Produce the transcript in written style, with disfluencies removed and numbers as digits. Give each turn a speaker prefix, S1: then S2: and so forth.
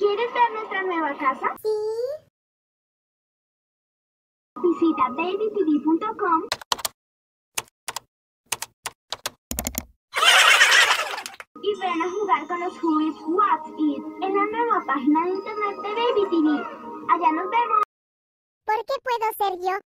S1: ¿Quieres ver nuestra nueva casa?
S2: Sí.
S1: Visita babytv.com y ven a jugar con los Who's What's It en la nueva página de internet de Baby TV. Allá nos vemos.
S2: ¿Por qué puedo ser yo?